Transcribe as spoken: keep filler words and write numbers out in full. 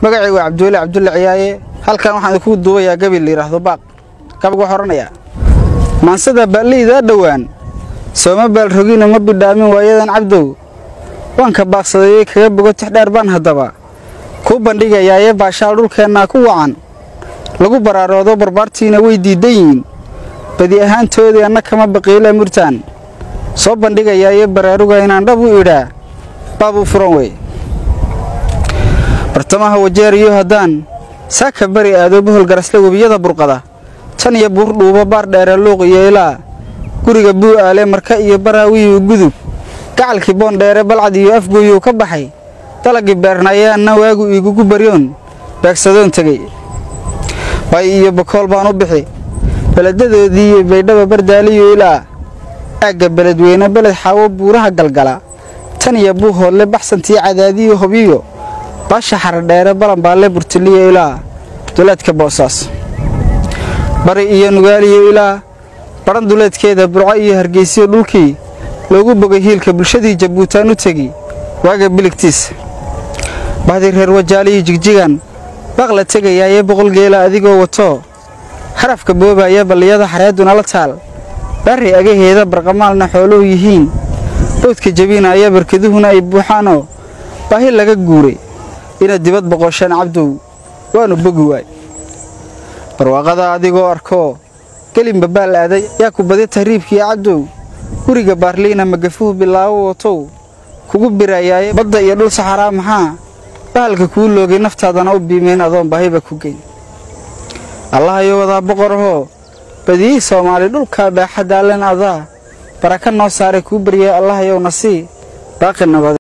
magacaygu waa Cabdulle Cabdulle Ciyaaye halkan waxaan ku duubayaa gabil yiraahdo baaq kabgu xoranaya maansada baalida dhawaan sooma baal rogina ma bidhaamin waayadan Cabdow waan ka baaqsaday kaga bogo tixdheer baan hadaba ku bandhigayaa baashaal dhulkeena ku wacan lagu baraaroodo barbaartiina way diidayn badi ahaantoodii anna kama baqiila murtaan soo bandhigayaa baraaruga inaan dhab u idhaa baabu furan way bartamaha wajeeriyo hadaan saaka bari aado bohol garasle wabiyada burqada tan iyo buur dhuuba baar dheer luuq iyo ilaa guriga buu aale marka iyo baraawi gudub gacalkii boon dheere balcad iyo afgooyo ka baxay dalagii beernaayana waagu iigu baryoon beegsadoon tagay bay iyo bakool baan u bixi baladeedii baydhaba bardaaliyo ilaa aaga beledweyne beled xawo buuraha galgala tan iyo buu hoole baxsantii cadaadiyo hobiyo baasha xardheere balanbaale burtiliyo ilaa duleedka boosaas bari iyo nugaaliyo ilaa baran duleedkeeda burco iyo hargeysa dhulkii loogu bogay hiilka bulshadii Jabuutaan u tagi waaga biligtiis baadi reer wajaaliyo jigjigan baqla tagayay boqol geela adigoo wato xarafka boobaya baliyada xareeduna la taal bari agaheeda barqamaalna xoolo yihiin boodka jabinaya barkaduhuna ay buuxaano baahi laga guuray ina dibad boqoshan Cabdow waanu bogi waay barwaaqada adigoo arko galin babaal aaday yaa ku baday tahriibkii Cabdow guriga baarliina magafuhu bilaawo wato kugu biraayay badda iyo dhul saxara maxaa bahalka ku loogay naftaadana u biimeen adoon baahiba ku geyn Allah ayo wada boqorho badii Soomaali dhulka baaxadaalan adaa baraka noo saaray ku bariyay Allah ayo nasi baaqina